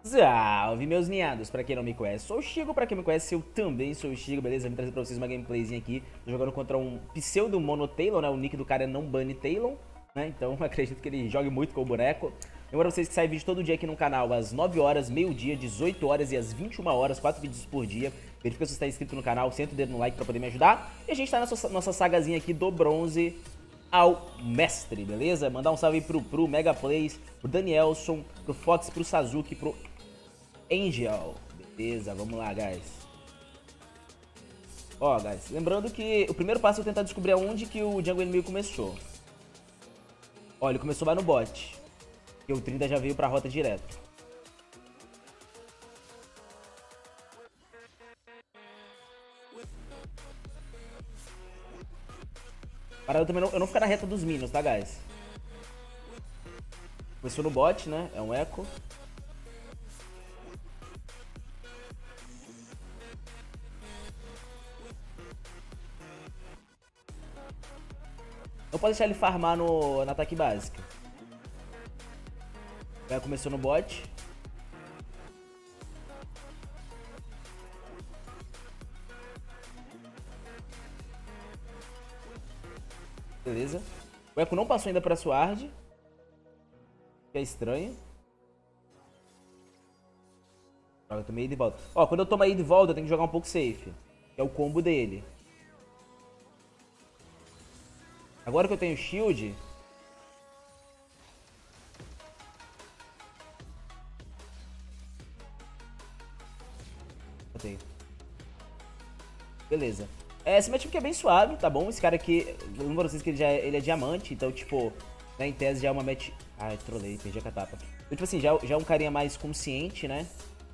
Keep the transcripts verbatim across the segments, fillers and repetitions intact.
Salve, meus ninhados, pra quem não me conhece, sou o Chico, pra quem me conhece, eu também sou o Chico, beleza? Vim trazer pra vocês uma gameplayzinha aqui, tô jogando contra um pseudo Mono Talon, né? O nick do cara é não Bunny Talon, né? Então acredito que ele jogue muito com o boneco. Lembra vocês que sai vídeo todo dia aqui no canal, às nove horas, meio-dia, dezoito horas e às vinte e uma horas, quatro vídeos por dia. Verifica se você está inscrito no canal, senta o dedo no like pra poder me ajudar. E a gente tá nessa nossa sagazinha aqui do bronze ao mestre, beleza? Mandar um salve pro Pro, Mega Plays, pro Danielson, pro Fox, pro Sazuki, pro Angel. Beleza, vamos lá, guys. Ó, guys, lembrando que o primeiro passo é tentar descobrir aonde que o jungle inimigo começou. Ó, ele começou lá no bot. E o trinta já veio pra rota direto. Para eu também não, eu não ficar na reta dos minions, tá, guys? Começou no bot, né? É um eco. Não pode deixar ele farmar no, no ataque básico. Já começou no bot. Beleza. O eco não passou ainda pra Sword. Que é estranho. Eu tomei ele de volta. Ó, quando eu tomo aí de volta, eu tenho que jogar um pouco safe. Que é o combo dele. Agora que eu tenho shield... Eu tenho. Beleza. É, esse matchup aqui é bem suave, tá bom? Esse cara aqui, eu lembro pra vocês que ele, já é, ele é diamante, então, tipo, né, em tese já é uma match... Ai, trolei, perdi a catapa. Então, tipo assim, já, já é um carinha mais consciente, né?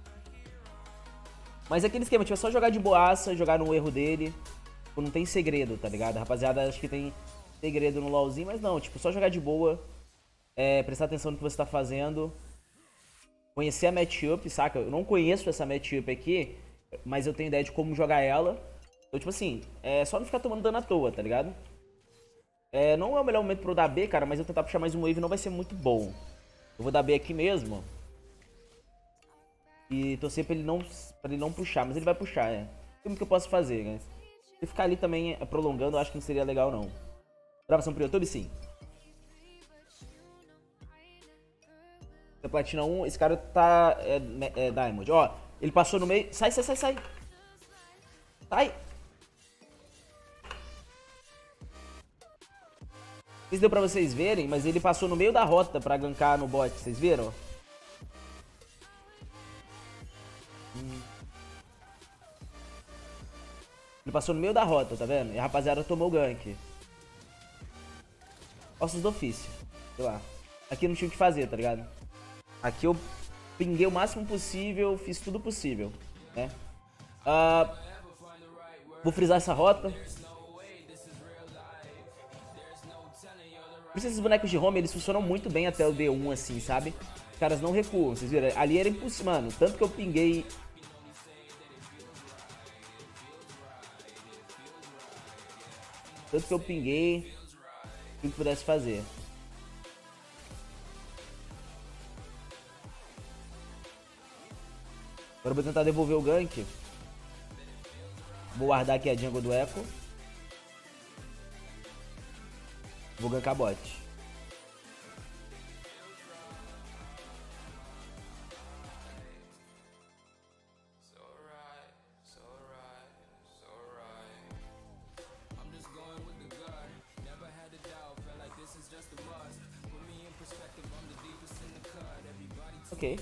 Mas é aquele esquema, tipo, é só jogar de boaça, jogar no erro dele. Tipo, não tem segredo, tá ligado? Rapaziada, acho que tem segredo no LoLzinho, mas não, tipo, só jogar de boa. É, prestar atenção no que você tá fazendo. Conhecer a matchup, saca? Eu não conheço essa matchup aqui, mas eu tenho ideia de como jogar ela. Então, tipo assim, é só não ficar tomando dano à toa, tá ligado? É, não é o melhor momento pra eu dar B, cara, mas eu tentar puxar mais um wave não vai ser muito bom. Eu vou dar B aqui mesmo. E torcer pra ele não, pra ele não puxar, mas ele vai puxar, é. O que eu posso fazer, né? Se ficar ali também prolongando, eu acho que não seria legal, não. Gravação pro YouTube, sim. Platina um, esse cara tá... É, é Diamond. Ó, ele passou no meio... Sai, sai, sai, sai. Sai. Não sei se deu pra vocês verem, mas ele passou no meio da rota pra gankar no bot. Vocês viram? Hum. Ele passou no meio da rota, tá vendo? E a rapaziada tomou o gank. Ossos do ofício. Sei lá. Aqui não tinha o que fazer, tá ligado? Aqui eu pinguei o máximo possível, fiz tudo possível, né? Uh, vou frisar essa rota. Por isso esses bonecos de home, eles funcionam muito bem até o D um, assim, sabe? Os caras não recuam, vocês viram? Ali era impossível, mano. Tanto que eu pinguei... Tanto que eu pinguei... O que pudesse fazer. Agora eu vou tentar devolver o gank. Vou guardar aqui a jungle do Echo. Vou gankar bot. Ok.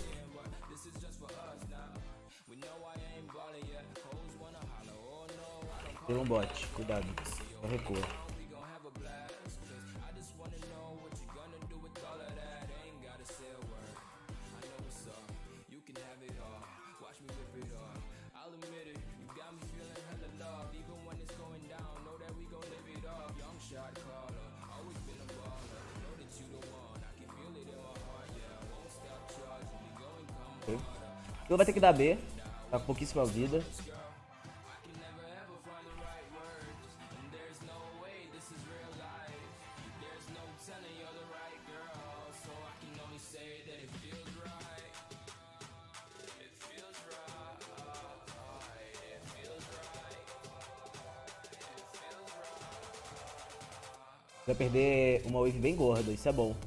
Tem um bot, cuidado. Só recua. Okay. Então vai ter que dar B. Tá com pouquíssima vida. Vai perder uma wave bem gorda, isso é bom.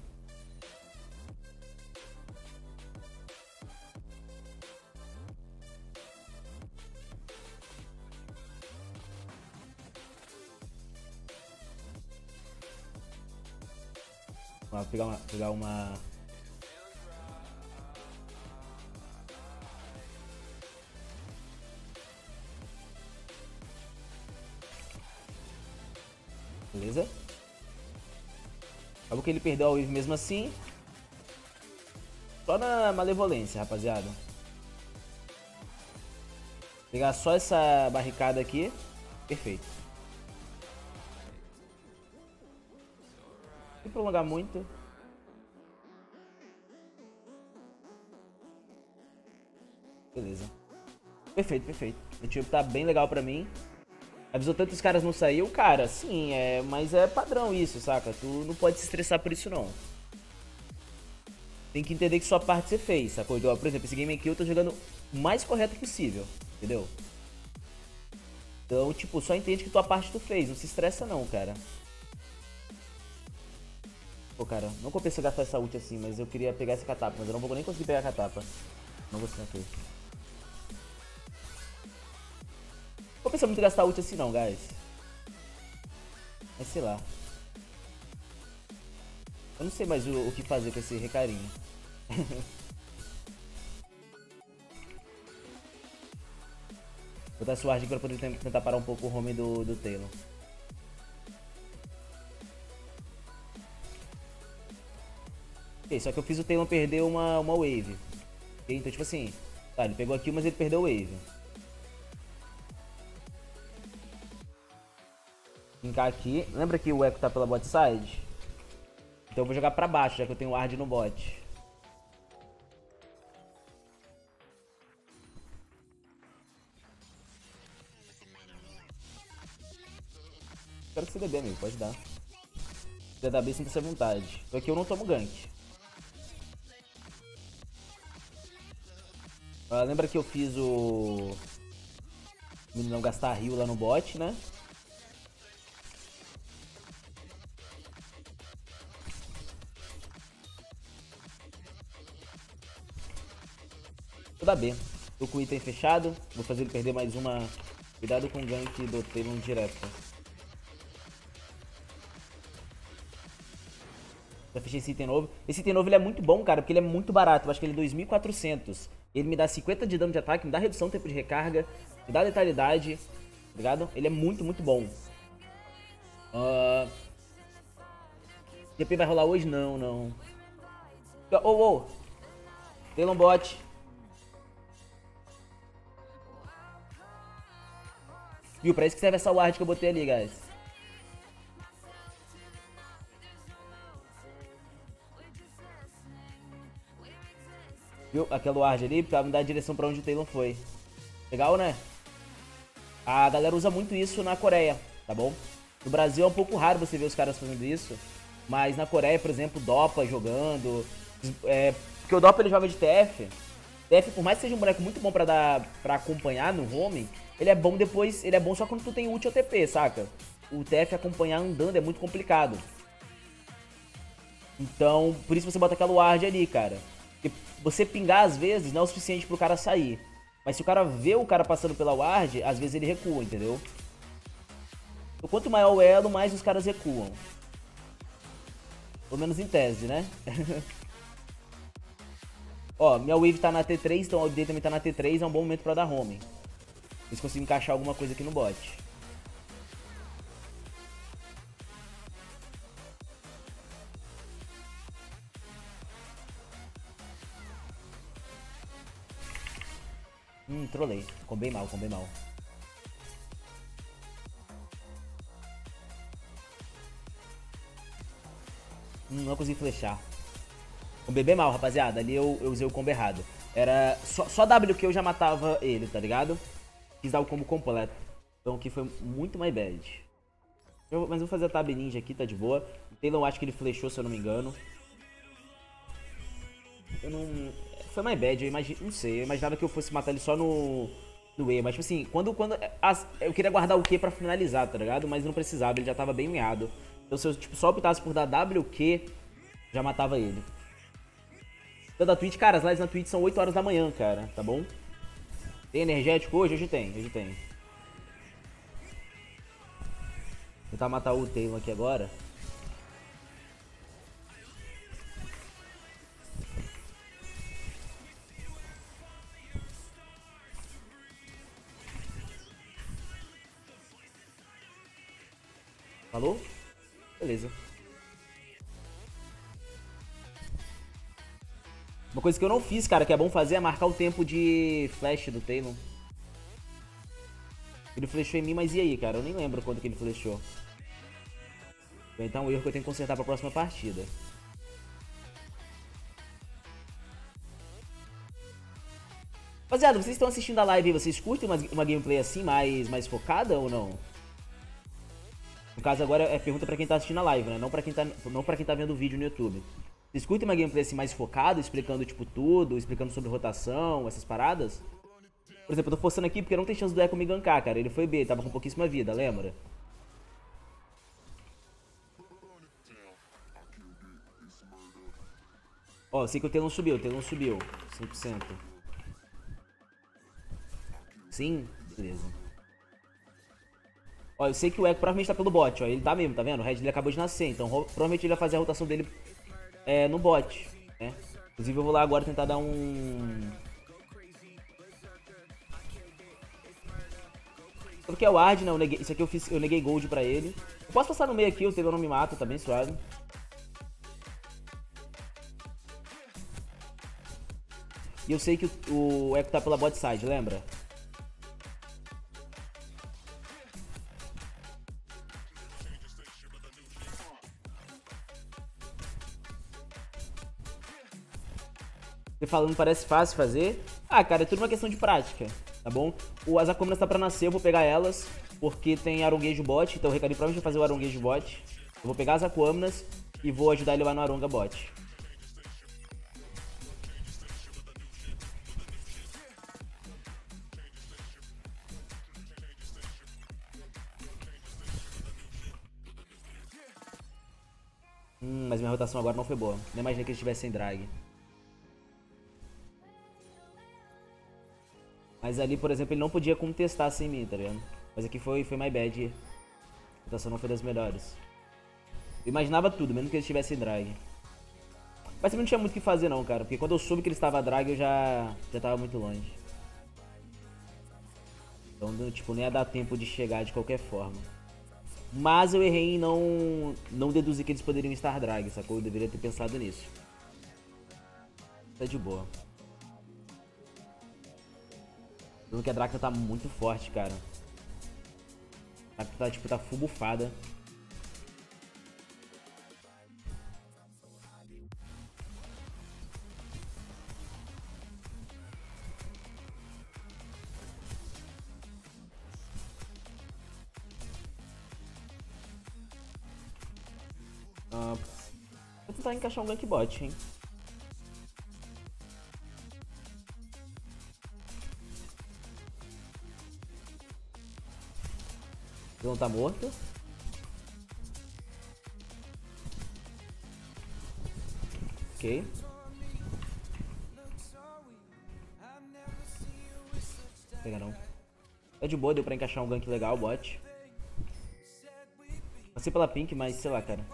Vou pegar uma... Pegar uma... Beleza? Acabou que ele perdeu a wave mesmo assim. Só na malevolência, rapaziada. Pegar só essa barricada aqui. Perfeito. Não prolongar muito. Beleza. Perfeito, perfeito. O time tá bem legal pra mim. Avisou tanto os caras não saiu, cara, sim, é, mas é padrão isso, saca? Tu não pode se estressar por isso, não. Tem que entender que sua parte você fez, sacou? Por exemplo, esse game aqui eu tô jogando o mais correto possível, entendeu? Então, tipo, só entende que tua parte tu fez, não se estressa não, cara. Pô, cara, não compensa gastar essa ult assim, mas eu queria pegar essa catapa, mas eu não vou nem conseguir pegar a catapa. Não vou conseguir. Não compensa muito gastar ult assim não, guys. Mas sei lá. Eu não sei mais o, o que fazer com esse recarinho. Vou botar esse ward aqui pra poder tentar parar um pouco o home do, do Talon. Ok, só que eu fiz o Talon perder uma, uma wave. Okay? Então tipo assim, tá, ele pegou aqui, mas ele perdeu a wave. Ficar aqui. Lembra que o Echo tá pela bot side? Então eu vou jogar pra baixo, já que eu tenho ward no bot. Quero que você dê B, amigo, pode dar. Se der da B, sinta-se à vontade. Só que eu não tomo gank. Ah, lembra que eu fiz o... o menino não gastar heal lá no bot, né? Vou dar B. Tô com o item fechado. Vou fazer ele perder mais uma. Cuidado com o gank do Talon direto. Já fechei esse item novo. Esse item novo ele é muito bom, cara, porque ele é muito barato. Eu acho que ele é dois mil e quatrocentos. Ele me dá cinquenta de dano de ataque, me dá redução do tempo de recarga, me dá letalidade. Tá ligado? Ele é muito, muito bom. Uh... G P vai rolar hoje? Não, não. Ô, oh, ô. Oh. Talon bot. Viu? Pra isso que serve essa ward que eu botei ali, guys. Viu? Aquela ward ali pra me dar a direção pra onde o Talon foi. Legal, né? A galera usa muito isso na Coreia, tá bom? No Brasil é um pouco raro você ver os caras fazendo isso. Mas na Coreia, por exemplo, Dopa jogando. É, porque o Dopa ele joga de T F. T F, por mais que seja um boneco muito bom pra, dar, pra acompanhar no home, ele é bom depois, ele é bom só quando tu tem ult ou T P, saca? O T F acompanhar andando é muito complicado. Então, por isso você bota aquela ward ali, cara. Porque você pingar às vezes não é o suficiente pro cara sair. Mas se o cara vê o cara passando pela ward, às vezes ele recua, entendeu? Então, quanto maior o elo, mais os caras recuam. Pelo menos em tese, né? Ó, minha wave tá na T três, então a wave dele também tá na T três, é um bom momento pra dar home. Ver se consigo encaixar alguma coisa aqui no bot. Hum, trolei. Ficou bem mal, ficou bem mal. Hum, não consegui flechar. Combei bem mal, rapaziada. Ali eu, eu usei o combo errado. Era só, só W que eu já matava ele, tá ligado? Quis dar o combo completo. Então aqui foi muito my bad. Eu, mas eu vou fazer a tab ninja aqui, tá de boa. O Talon acho que ele flechou, se eu não me engano. Eu não... Foi my bad, eu imagino... Não sei, eu imaginava que eu fosse matar ele só no... No E, mas tipo assim, quando... quando as, eu queria guardar o Q pra finalizar, tá ligado? Mas não precisava, ele já tava bem meado. Então se eu tipo, só optasse por dar W Q, já matava ele. Então da Twitch, cara, as lives na Twitch são oito horas da manhã, cara, tá bom? Tem energético hoje? Hoje tem, hoje tem. Vou tentar matar o Taylor aqui agora. Falou? Beleza. Uma coisa que eu não fiz, cara, que é bom fazer é marcar o tempo de flash do Taylor. Ele flashou em mim, mas e aí, cara? Eu nem lembro quando que ele flashou. Então é um erro que eu tenho que consertar pra próxima partida. Rapaziada, vocês estão assistindo a live e vocês curtem uma, uma gameplay assim, mais, mais focada ou não? No caso agora é pergunta pra quem tá assistindo a live, né? Não pra quem tá, não pra quem tá vendo o vídeo no YouTube. Vocês curtem uma gameplay assim mais focada, explicando tipo tudo, explicando sobre rotação, essas paradas? Por exemplo, eu tô forçando aqui porque não tem chance do Echo me gankar, cara. Ele foi B, tava com pouquíssima vida, lembra? Ó, eu sei que o Telon subiu, o Telon subiu. cem por cento. Sim? Beleza. Ó, eu sei que o Echo provavelmente tá pelo bot, ó. Ele tá mesmo, tá vendo? O Red ele acabou de nascer, então provavelmente ele vai fazer a rotação dele é, no bot, né? Inclusive eu vou lá agora tentar dar um... Porque é o Ward, né? Eu neguei... Isso aqui eu fiz, eu neguei gold pra ele. Eu posso passar no meio aqui, o Taylor não me mata, tá bem suave. E eu sei que o, o Echo tá pela bot side, lembra? Você falando parece fácil fazer. Ah, cara, é tudo uma questão de prática, tá bom? O, as Akumas tá pra nascer, eu vou pegar elas, porque tem Aronguejo bot, então o Recadinho provavelmente vai fazer o Aronguejo bot. Eu vou pegar as Akumas e vou ajudar ele lá no Aronga bot. Hum, mas minha rotação agora não foi boa. Nem imaginei que ele estivesse sem drag. Mas ali, por exemplo, ele não podia contestar sem mim, tá ligado? Mas aqui foi, foi my bad. A rotação não foi das melhores. Eu imaginava tudo, mesmo que ele estivesse em drag. Mas também não tinha muito o que fazer não, cara. Porque quando eu soube que ele estava drag, eu já, já tava muito longe. Então, tipo, nem ia dar tempo de chegar de qualquer forma. Mas eu errei em não, não deduzir que eles poderiam estar drag, sacou? Eu deveria ter pensado nisso. Tá de boa. Pelo que a Drakna tá muito forte, cara. A Drakna tá, tipo, tá full bufada. Uh, vou tentar encaixar um gank bot, hein. Ele não tá morto. Ok. Pega não. É de boa, deu pra encaixar um gank legal, bot. Passei pela pink, mas sei lá, cara.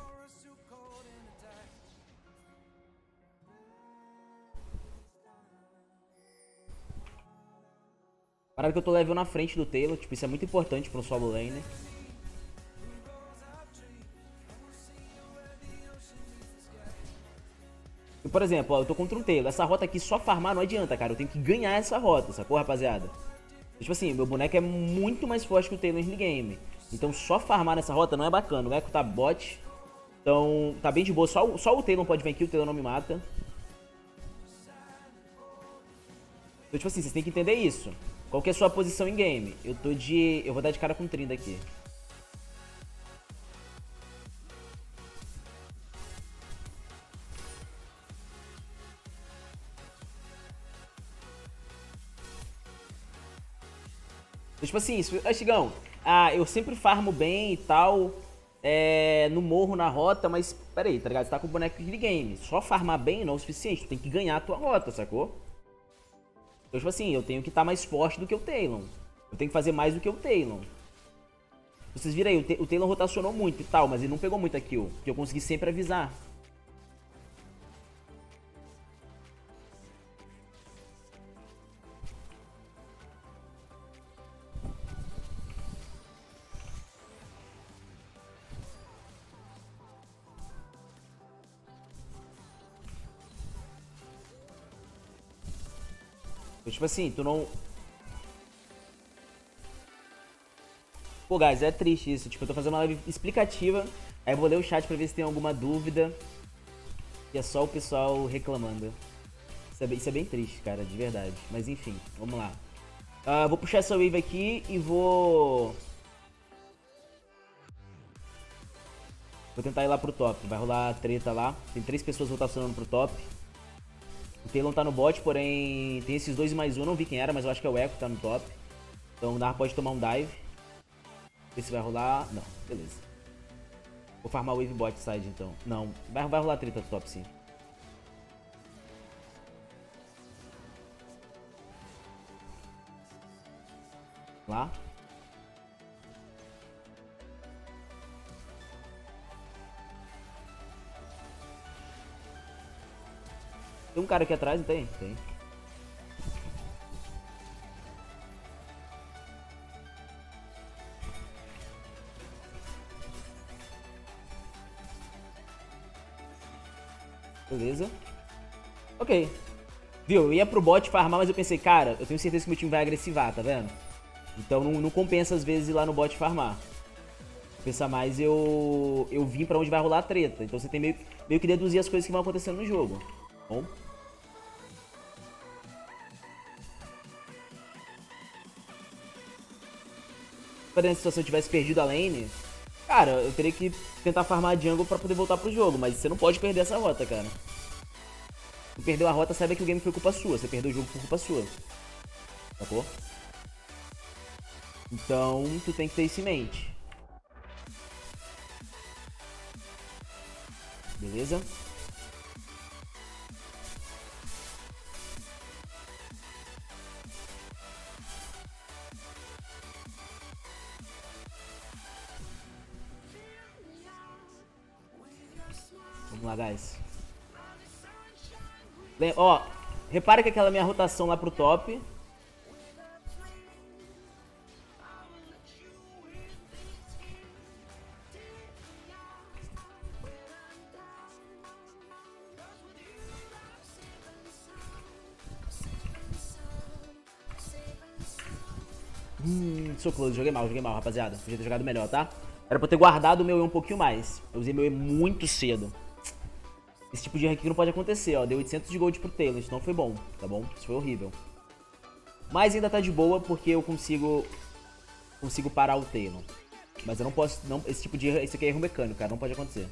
Parada que eu tô level na frente do Taylor, tipo, isso é muito importante pro solo lane, né? E, por exemplo, ó, eu tô contra um Taylor. Essa rota aqui só farmar não adianta, cara. Eu tenho que ganhar essa rota, sacou, rapaziada? Tipo assim, meu boneco é muito mais forte que o Taylor no game. Então só farmar nessa rota não é bacana. O Echo tá bot. Então tá bem de boa. Só, só o Taylor pode vir aqui, o Taylor não me mata. Então, tipo assim, vocês têm que entender isso. Qual que é a sua posição em game? Eu tô de... Eu vou dar de cara com trinta aqui. Então, tipo assim, isso... Ah, Chigão, ah, eu sempre farmo bem e tal, é, no morro, na rota, mas pera aí, tá ligado? Você tá com o boneco de game. Só farmar bem não é o suficiente, tu tem que ganhar a tua rota, sacou? Então, tipo assim, eu tenho que estar tá mais forte do que o Talon. Eu tenho que fazer mais do que o Talon. Vocês viram aí, o, o Talon rotacionou muito e tal, mas ele não pegou muita kill, porque eu consegui sempre avisar. Então, tipo assim, tu não... Pô, guys, é triste isso. Tipo, eu tô fazendo uma live explicativa. Aí eu vou ler o chat pra ver se tem alguma dúvida. E é só o pessoal reclamando. Isso é bem, isso é bem triste, cara, de verdade. Mas enfim, vamos lá. Uh, vou puxar essa wave aqui e vou... Vou tentar ir lá pro top. Vai rolar treta lá. Tem três pessoas rotacionando pro top. O Talon tá no bot, porém tem esses dois e mais um. Não vi quem era, mas eu acho que é o Echo que tá no top. Então o Nar pode tomar um dive. Ver se vai rolar. Não, beleza. Vou farmar o wave bot side então. Não, vai, vai rolar treta top sim. Lá. Tem um cara aqui atrás, não tem? Tem. Beleza. Ok. Viu? Eu ia pro bot farmar, mas eu pensei, cara, eu tenho certeza que meu time vai agressivar, tá vendo? Então não, não compensa às vezes ir lá no bot farmar. Pensa mais eu eu vim pra onde vai rolar a treta. Então você tem meio, meio que deduzir as coisas que vão acontecendo no jogo. Bom. Se eu tivesse perdido a lane, cara, eu teria que tentar farmar a jungle pra poder voltar pro jogo. Mas você não pode perder essa rota, cara. Se perdeu a rota, saiba que o game foi culpa sua. Você perdeu o jogo por culpa sua. Sacou? Então, tu tem que ter isso em mente. Beleza? Vamos lá, guys. Ó, repara que aquela minha rotação lá pro top... Hum, sou close, joguei mal, joguei mal, rapaziada. Podia ter jogado melhor, tá? Era pra eu ter guardado o meu E um pouquinho mais. Eu usei meu E muito cedo. Esse tipo de rank não pode acontecer, ó. Deu oitocentos de gold pro Talon, isso não foi bom, tá bom? Isso foi horrível. Mas ainda tá de boa porque eu consigo... Consigo parar o Talon. Mas eu não posso... Não, esse tipo de erro... Esse aqui é erro mecânico, cara. Não pode acontecer.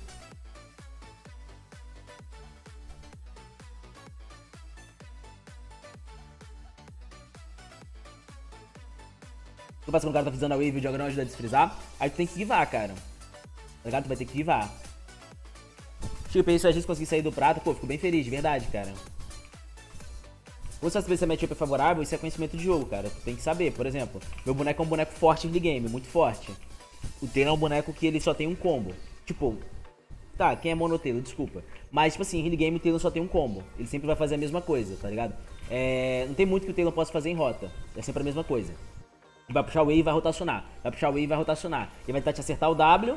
Tu passa quando o cara tá fazendo a wave e o Juggernaut ajuda a desfrizar. Aí tu tem que givar, cara. Tá ligado? Tu vai ter que givar. Tipo, isso a gente conseguir sair do prato, pô, fico bem feliz, de verdade, cara. Quando você saber se a matchup é favorável, isso é conhecimento de jogo, cara. Tu tem que saber, por exemplo, meu boneco é um boneco forte early game, muito forte. O Talon é um boneco que ele só tem um combo. Tipo, tá, quem é monotelo, desculpa. Mas, tipo assim, early game o Talon só tem um combo. Ele sempre vai fazer a mesma coisa, tá ligado? É, não tem muito que o Talon possa fazer em rota. É sempre a mesma coisa. Ele vai puxar o E e vai rotacionar. Vai puxar o E e vai rotacionar. Ele vai tentar te acertar o W.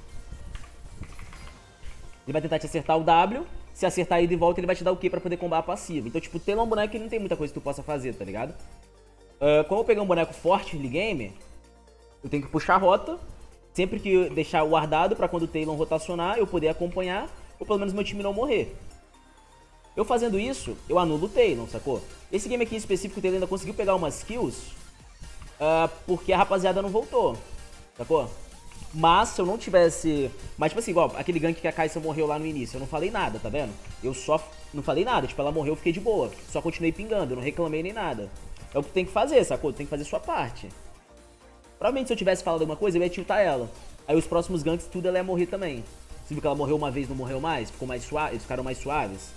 Ele vai tentar te acertar o W. Se acertar ele de volta, ele vai te dar o Q pra poder combar a passiva. Então, tipo, ter um boneco que não tem muita coisa que tu possa fazer, tá ligado? Uh, como eu pegar um boneco forte early game, eu tenho que puxar a rota. Sempre que deixar guardado pra quando o Talon rotacionar, eu poder acompanhar. Ou pelo menos meu time não morrer. Eu fazendo isso, eu anulo o Talon, sacou? Esse game aqui em específico, o Talon ainda conseguiu pegar umas kills. Uh, porque a rapaziada não voltou, sacou? Mas se eu não tivesse... Mas tipo assim, igual aquele gank que a Kai'Sa morreu lá no início, eu não falei nada, tá vendo? Eu só não falei nada, tipo, ela morreu, eu fiquei de boa. Só continuei pingando, eu não reclamei nem nada. É o que tem que fazer, sacou? Tem que fazer sua parte. Provavelmente se eu tivesse falado alguma coisa, eu ia tiltar ela. Aí os próximos ganks, tudo ela ia morrer também. Você viu que ela morreu uma vez, não morreu mais? Ficou mais suave, eles ficaram mais suaves.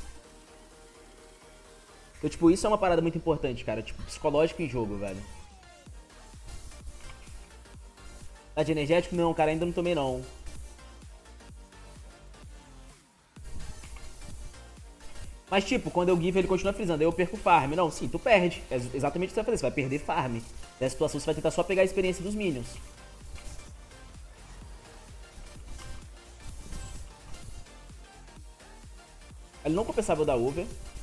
Então, tipo, isso é uma parada muito importante, cara. Tipo, psicológico em jogo, velho. Tá de energético? Não, cara, ainda não tomei, não. Mas, tipo, quando eu give, ele continua frisando. Aí eu perco farm. Não, sim, tu perde. É exatamente o que você vai fazer. Você vai perder farm. Nessa situação, você vai tentar só pegar a experiência dos minions. Ele não compensava o da over.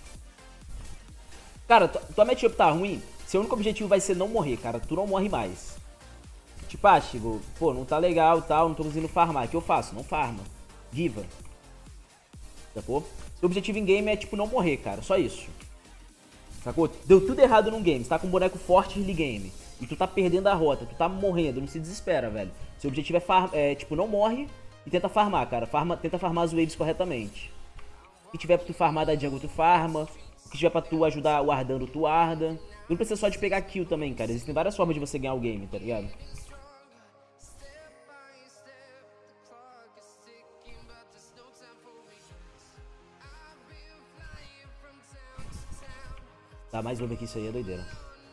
Cara, tua matchup tá ruim. Seu único objetivo vai ser não morrer, cara. Tu não morre mais. Tipo, ah, Chico, pô, não tá legal e tal, não tô conseguindo farmar. O que eu faço? Não farma. Viva. Sacou? Seu objetivo em game é, tipo, não morrer, cara. Só isso. Sacou? Deu tudo errado num game. Você tá com um boneco forte early game. E tu tá perdendo a rota. Tu tá morrendo. Não se desespera, velho. Seu objetivo é, far é tipo, não morre e tenta farmar, cara. Farma, tenta farmar as waves corretamente. O que tiver pra tu farmar da jungle, tu farma. O que tiver pra tu ajudar o Ardando, tu arda. Não precisa só de pegar kill também, cara. Existem várias formas de você ganhar o game, tá ligado? Tá, mais over que isso aí é doideira.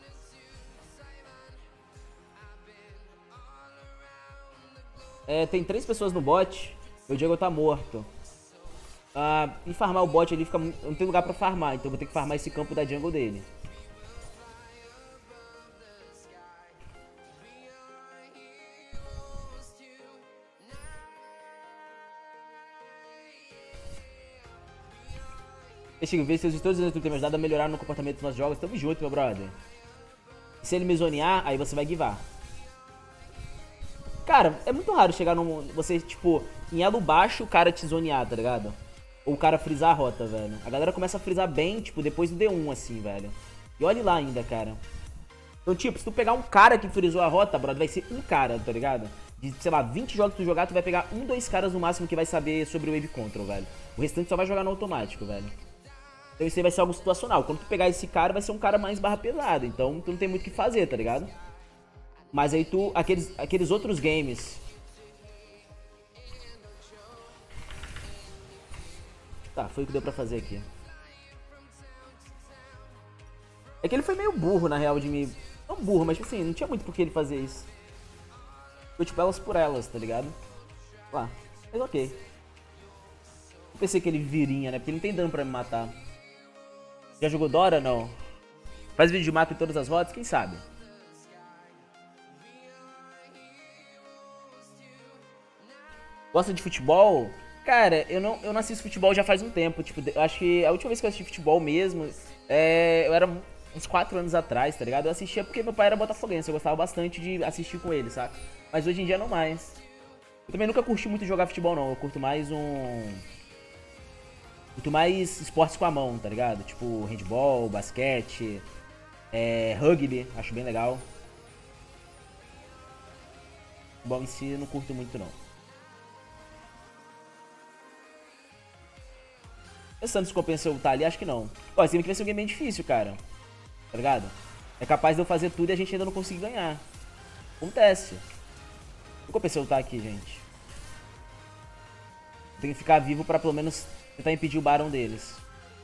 É, tem três pessoas no bot. O Diego tá morto. Ah, e farmar o bot ali fica... não tem lugar pra farmar, então eu vou ter que farmar esse campo da jungle dele. Chico, vê se os todos os anos que tem me ajudado a melhorar no comportamento dos nossos jogos. Tamo junto, meu brother. Se ele me zonear, aí você vai guivar. Cara, é muito raro chegar num... você, tipo, em elo baixo o cara te zonear, tá ligado? Ou o cara frisar a rota, velho. A galera começa a frisar bem, tipo, depois do D um, assim, velho. E olhe lá ainda, cara. Então, tipo, se tu pegar um cara que frisou a rota, brother, vai ser um cara, tá ligado? De, sei lá, vinte jogos que tu jogar, tu vai pegar um, dois caras no máximo que vai saber sobre o wave control, velho. O restante só vai jogar no automático, velho. Então isso aí vai ser algo situacional. Quando tu pegar esse cara, vai ser um cara mais barra pesada. Então tu não tem muito o que fazer, tá ligado? Mas aí tu... Aqueles, aqueles outros games... Tá, foi o que deu pra fazer aqui. É que ele foi meio burro, na real, de me... Não burro, mas tipo assim, não tinha muito por que ele fazer isso. Foi tipo elas por elas, tá ligado? Lá, mas ok. Eu pensei que ele virinha, né? Porque ele não tem dano pra me matar. Já jogou Dora? Não. Faz vídeo de mapa em todas as rotas? Quem sabe? Gosta de futebol? Cara, eu não, eu não assisto futebol já faz um tempo. Tipo, eu acho que a última vez que eu assisti futebol mesmo, é, eu era uns quatro anos atrás, tá ligado? Eu assistia porque meu pai era botafoguense, eu gostava bastante de assistir com ele, saca? Mas hoje em dia não mais. Eu também nunca curti muito jogar futebol, não. Eu curto mais um... Curto mais esportes com a mão, tá ligado? Tipo, handball, basquete, é, rugby, acho bem legal. Futebol em si eu não curto muito, não. Pensando se compensa eu ultar ali, acho que não. Ó, esse game aqui vai ser um game bem difícil, cara. Tá ligado? É capaz de eu fazer tudo e a gente ainda não conseguir ganhar. Acontece. Não compensa eu ultar aqui, gente. Tem que ficar vivo pra pelo menos tentar impedir o Barão deles.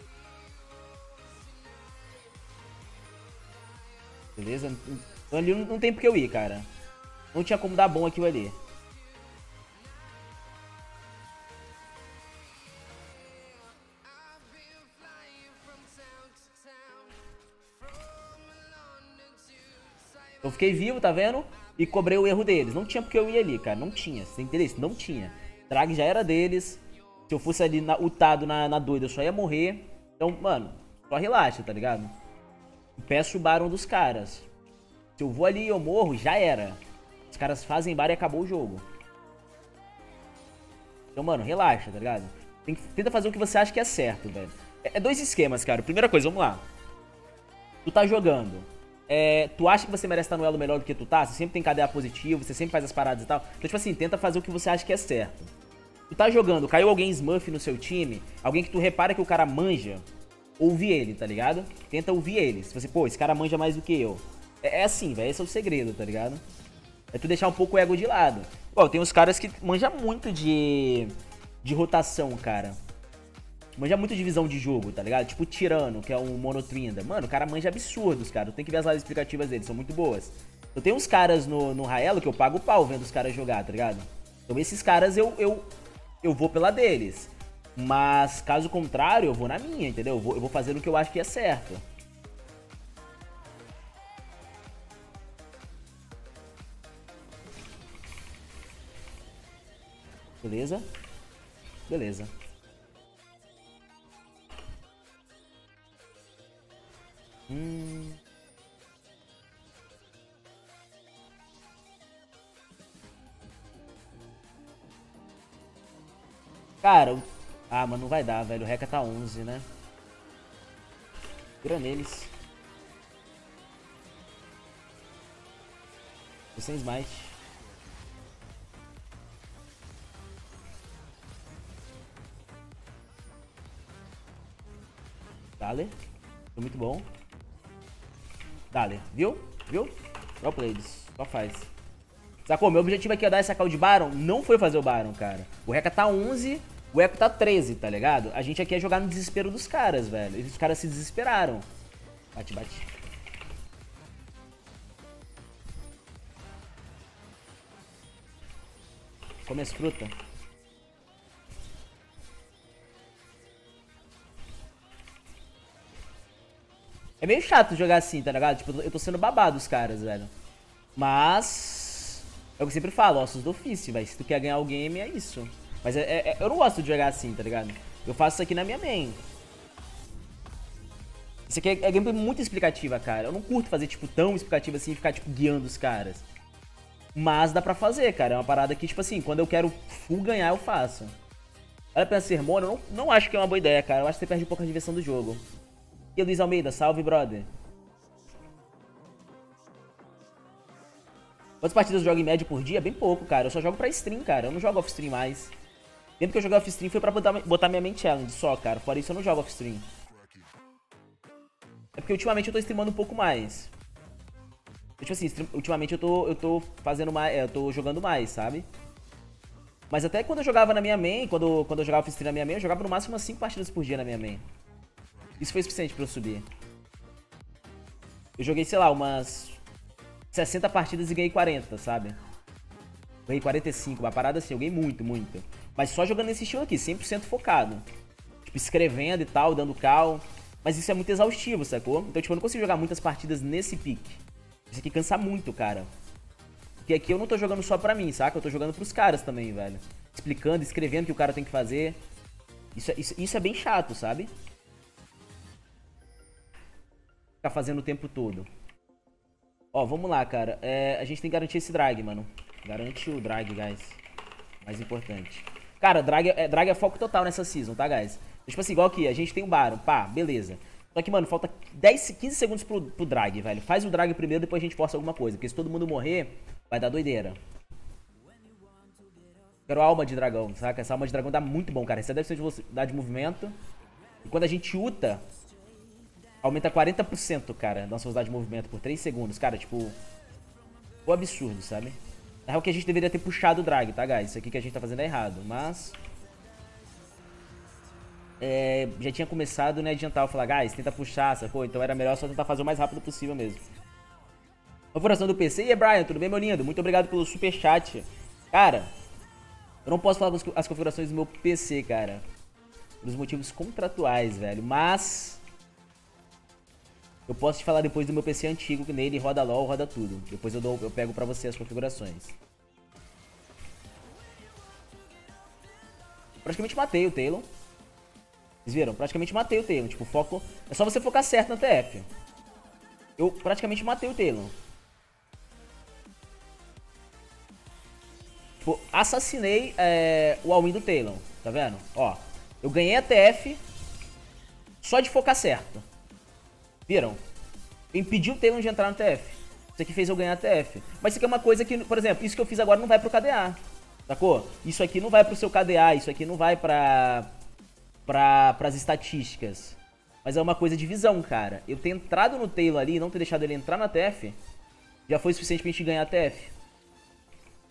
Beleza? Então ali não tem porque eu ir, cara. Não tinha como dar bom aquilo ali. Eu fiquei vivo, tá vendo? E cobrei o erro deles. Não tinha porque eu ir ali, cara. Não tinha. Você entendeu isso? Não tinha. Drag já era deles. Se eu fosse ali na, ultado na, na doida, eu só ia morrer. Então, mano, só relaxa, tá ligado? Peço o Baron dos caras. Se eu vou ali e eu morro, já era. Os caras fazem bar e acabou o jogo. Então, mano, relaxa, tá ligado? Tem que, tenta fazer o que você acha que é certo, velho. É, é dois esquemas, cara. Primeira coisa, vamos lá. Tu tá jogando. É, tu acha que você merece estar no elo melhor do que tu tá? Você sempre tem K D A positivo, você sempre faz as paradas e tal. Então, tipo assim, tenta fazer o que você acha que é certo. Tu tá jogando, caiu alguém Smurf no seu time, alguém que tu repara que o cara manja, ouve ele, tá ligado? Tenta ouvir ele. Se você, pô, esse cara manja mais do que eu. É, é assim, velho, esse é o segredo, tá ligado? É tu deixar um pouco o ego de lado. Pô, tem uns caras que manjam muito de, de rotação, cara. Manja muito de visão de jogo, tá ligado? Tipo o Tirano, que é um monotrinda. Mano, o cara manja absurdos, cara. Tem que ver as lives explicativas dele, são muito boas. Eu tenho uns caras no, no Raelo que eu pago o pau vendo os caras jogar, tá ligado? Então esses caras eu, eu, eu vou pela deles. Mas, caso contrário, eu vou na minha, entendeu? Eu vou, eu vou fazer o que eu acho que é certo. Beleza? Beleza. Hum... Cara, o... ah, mas não vai dar, velho. O Reca tá onze, né? Vira neles. Tô sem smite. Dale. Foi muito bom. Dale. Viu? Viu? Well played. Só faz. Sacou? Meu objetivo aqui é dar essa call de Baron. Não foi fazer o Baron, cara. O Reca tá onze, o Echo tá treze, tá ligado? A gente aqui é jogar no desespero dos caras, velho. Os caras se desesperaram. Bate, bate. Come as frutas. É meio chato jogar assim, tá ligado? Tipo, eu tô sendo babado dos caras, velho. Mas... é o que eu sempre falo, ossos do ofício, velho. Se tu quer ganhar o game, é isso. Mas é, é, eu não gosto de jogar assim, tá ligado? Eu faço isso aqui na minha main. Isso aqui é, é gameplay muito explicativa, cara. Eu não curto fazer, tipo, tão explicativa assim e ficar, tipo, guiando os caras. Mas dá pra fazer, cara. É uma parada que, tipo assim, quando eu quero full ganhar, eu faço. Olha pra sermão, eu não, não acho que é uma boa ideia, cara. Eu acho que você perde um pouco a diversão do jogo. E Luiz Almeida, salve, brother. Quantas partidas eu jogo em média por dia? Bem pouco, cara. Eu só jogo pra stream, cara. Eu não jogo off-stream mais. Tempo que eu joguei off-stream foi pra botar, botar minha main challenge só, cara. Fora isso, eu não jogo off-stream. É porque ultimamente eu tô streamando um pouco mais. Tipo assim, ultimamente eu tô, eu tô fazendo mais, é, eu tô jogando mais, sabe? Mas até quando eu jogava na minha main, quando, quando eu jogava off-stream na minha main, eu jogava no máximo umas cinco partidas por dia na minha main. Isso foi suficiente pra eu subir. Eu joguei, sei lá, umas sessenta partidas e ganhei quarenta, sabe? Ganhei quarenta e cinco, uma parada assim, eu ganhei muito, muito. Mas só jogando nesse estilo aqui, cem por cento focado. Tipo, escrevendo e tal, dando call. Mas isso é muito exaustivo, sacou? Então, tipo, eu não consigo jogar muitas partidas nesse pique. Isso aqui cansa muito, cara. Porque aqui eu não tô jogando só pra mim, saca? Eu tô jogando pros caras também, velho. Explicando, escrevendo o que o cara tem que fazer. Isso, isso, isso é bem chato, sabe? Ficar fazendo o tempo todo. Ó, vamos lá, cara. É, a gente tem que garantir esse drag, mano. Garante o drag, guys. Mais importante. Cara, drag é, drag é foco total nessa season, tá, guys? Tipo assim, igual aqui, a gente tem um Baron, pá, beleza. Só que, mano, falta dez, quinze segundos pro, pro drag, velho. Faz o drag primeiro, depois a gente força alguma coisa. Porque se todo mundo morrer, vai dar doideira. Quero alma de dragão, saca? Essa alma de dragão dá muito bom, cara. setenta por cento de velocidade de movimento. E quando a gente ulta, aumenta quarenta por cento, cara, nossa velocidade de movimento por três segundos. Cara, tipo... o absurdo, sabe? Na real que a gente deveria ter puxado o drag, tá, guys? Isso aqui que a gente tá fazendo é errado, mas... É, já tinha começado, né, adiantar eu falar, guys, tenta puxar, sacou? Então era melhor só tentar fazer o mais rápido possível mesmo. Configuração do P C. E aí, Brian, tudo bem, meu lindo? Muito obrigado pelo superchat. Cara, eu não posso falar as configurações do meu P C, cara. Pelos motivos contratuais, velho. Mas... eu posso te falar depois do meu P C antigo, que nele roda LOL, roda tudo. Depois eu, dou, eu pego pra você as configurações. Praticamente matei o Talon. Vocês viram? Praticamente matei o Talon. Tipo, foco... é só você focar certo na T F. Eu praticamente matei o Talon. Tipo, assassinei é, o all-in do Talon. Tá vendo? Ó, eu ganhei a T F só de focar certo. Viram? Eu impedi o Talon de entrar no T F. Isso aqui fez eu ganhar a T F. Mas isso aqui é uma coisa que, por exemplo, isso que eu fiz agora não vai pro K D A. Sacou? Isso aqui não vai pro seu K D A. Isso aqui não vai pra... pra pras estatísticas. Mas é uma coisa de visão, cara. Eu ter entrado no Talon ali e não ter deixado ele entrar na T F já foi suficiente pra gente ganhar a T F.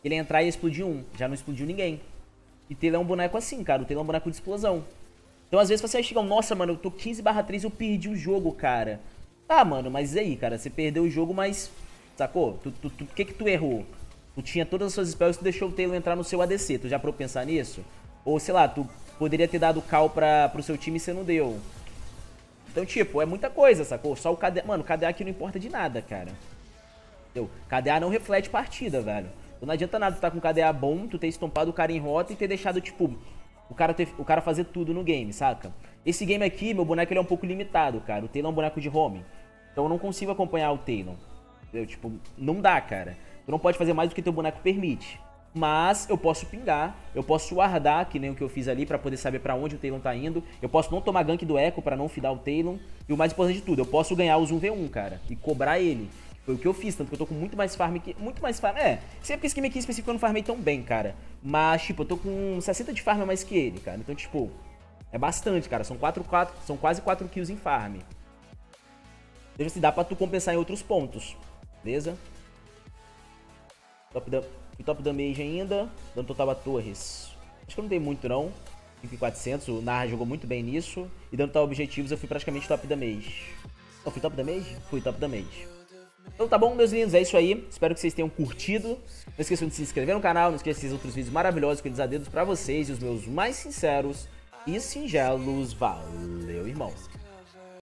Ele ia entrar e ia explodir um. Já não explodiu ninguém. E Taylor é um boneco assim, cara. O Taylor é um boneco de explosão. Então, às vezes, você chega, nossa, mano, eu tô quinze barra três e eu perdi o jogo, cara. Tá, mano, mas e aí, cara? Você perdeu o jogo, mas... Sacou? Tu, tu, tu, o que que tu errou? Tu tinha todas as suas spells e tu deixou o Taylor entrar no seu A D C. Tu já parou pra pensar nisso? Ou, sei lá, tu poderia ter dado call pra, pro seu time e você não deu. Então, tipo, é muita coisa, sacou? Só o K D A... Mano, o K D A aqui não importa de nada, cara. Entendeu? K D A não reflete partida, velho. Então não adianta nada tu tá com K D A bom, tu ter estompado o cara em rota e ter deixado, tipo... O cara, ter, o cara fazer tudo no game, saca? Esse game aqui, meu boneco ele é um pouco limitado, cara. O Taylor é um boneco de home. Então eu não consigo acompanhar o Taylor. Entendeu? Tipo, não dá, cara. Tu não pode fazer mais do que teu boneco permite. Mas eu posso pingar, eu posso guardar, que nem o que eu fiz ali, pra poder saber pra onde o Taylor tá indo. Eu posso não tomar gank do Echo pra não fidar o Taylor. E o mais importante de tudo, eu posso ganhar os um v um, cara. E cobrar ele. Foi o que eu fiz, tanto que eu tô com muito mais farm que... Muito mais farm, é. Sempre que esse game aqui em específico eu não farmei tão bem, cara. Mas, tipo, eu tô com sessenta de farm a mais que ele, cara. Então, tipo, é bastante, cara. São, quatro, quatro, são quase quatro kills em farm. Deixa se dá pra tu compensar em outros pontos. Beleza? Top da... Fui top damage ainda. Dando total a torres. Acho que eu não dei muito, não. cinco mil e quatrocentos. O Narra jogou muito bem nisso. E dando total objetivos, eu fui praticamente top damage. Não, fui top damage? Fui top damage. Então tá bom, meus lindos, é isso aí. Espero que vocês tenham curtido. Não esqueçam de se inscrever no canal, não esqueçam de outros vídeos maravilhosos que eles a dedos pra vocês e os meus mais sinceros e singelos. Valeu, irmão!